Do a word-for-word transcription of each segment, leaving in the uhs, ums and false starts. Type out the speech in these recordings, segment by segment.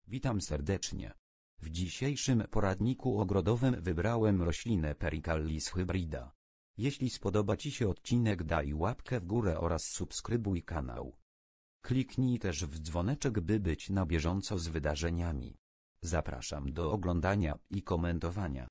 Witam serdecznie. W dzisiejszym poradniku ogrodowym wybrałem roślinę Pericallis hybrida. Jeśli spodoba Ci się odcinek, daj łapkę w górę oraz subskrybuj kanał. Kliknij też w dzwoneczek, by być na bieżąco z wydarzeniami. Zapraszam do oglądania i komentowania.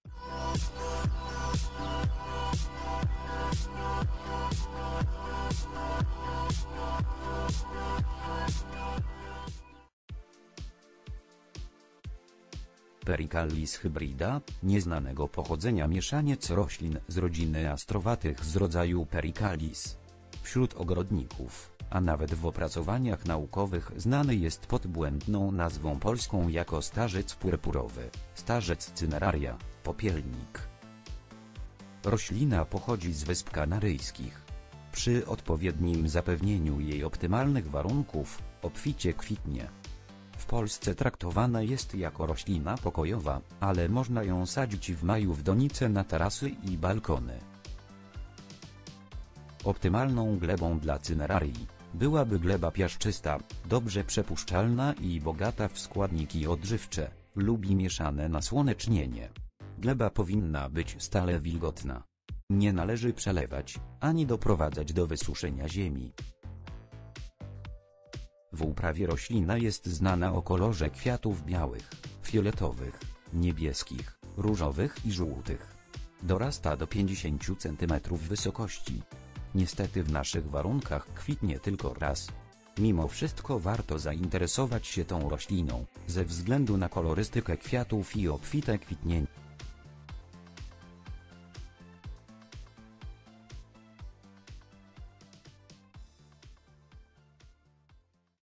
Pericallis hybrida, nieznanego pochodzenia mieszaniec roślin z rodziny astrowatych z rodzaju Pericallis. Wśród ogrodników, a nawet w opracowaniach naukowych znany jest pod błędną nazwą polską jako starzec purpurowy, starzec cineraria, popielnik. Roślina pochodzi z Wysp Kanaryjskich. Przy odpowiednim zapewnieniu jej optymalnych warunków, obficie kwitnie. W Polsce traktowana jest jako roślina pokojowa, ale można ją sadzić w maju w donice na tarasy i balkony. Optymalną glebą dla cinerarii byłaby gleba piaszczysta, dobrze przepuszczalna i bogata w składniki odżywcze, lubi mieszane nasłonecznienie. Gleba powinna być stale wilgotna. Nie należy przelewać, ani doprowadzać do wysuszenia ziemi. W uprawie roślina jest znana o kolorze kwiatów białych, fioletowych, niebieskich, różowych i żółtych. Dorasta do pięćdziesięciu centymetrów wysokości. Niestety w naszych warunkach kwitnie tylko raz. Mimo wszystko warto zainteresować się tą rośliną, ze względu na kolorystykę kwiatów i obfite kwitnienie.